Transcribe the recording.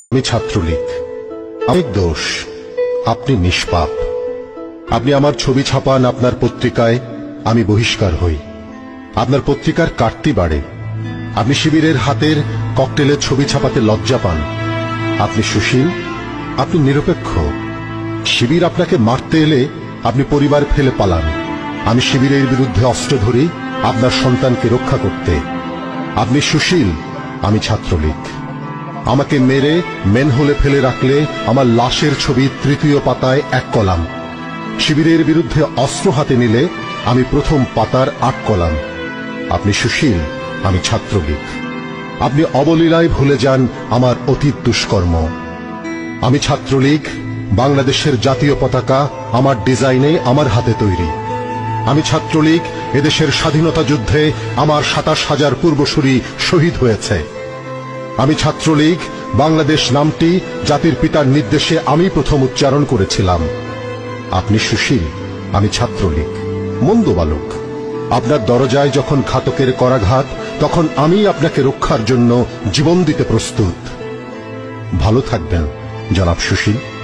আমি ছাত্রলীগ। অনেক দোষ, আপনি নিষ্পাপ। আপনি আমার ছবি ছাপান আপনার পত্রিকায়, আমি বহিষ্কার হই। আপনার পত্রিকার কাটতি বাড়ে। আপনি শিবিরের হাতের ককটেলের ছবি ছাপাতে লজ্জা পান। আপনি সুশীল, আপনি নিরপেক্ষ। শিবির আপনাকে মারতে এলে আপনি পরিবার ফেলে পালান। আমি শিবিরের বিরুদ্ধে অস্ত্র ধরি আপনার সন্তানকে রক্ষা করতে। আপনি সুশীল, আমি ছাত্রলীগ। আমাকে মেরে মেনহোলে ফেলে রাখলে আমার লাশের ছবি তৃতীয় পাতায় 1 কলাম। শিবিরের বিরুদ্ধে অস্ত্র হাতে নিলে আমি প্রথম পাতার 8 কলাম। আপনি সুশীল, আমি ছাত্রলীগ। আপনি অবলীলায় ভুলে যান আমার অতীত দুষ্কর্ম। আমি ছাত্রলীগ, বাংলাদেশের জাতীয় পতাকা আমার ডিজাইনে, আমার হাতে তৈরি। আমি ছাত্রলীগ, এদেশের স্বাধীনতা যুদ্ধে আমার 27,000 পূর্বসূরি শহীদ হয়েছে। আমি ছাত্রলীগ, বাংলাদেশ নামটি জাতির পিতার নির্দেশে আমি প্রথম উচ্চারণ করেছিলাম। আপনি সুশীল, আমি ছাত্রলীগ। মন্দ বালক, আপনার দরজায় যখন ঘাতকের করাঘাত, তখন আমি আপনাকে রক্ষার জন্য জীবন দিতে প্রস্তুত। ভালো থাকবেন জনাব সুশীল।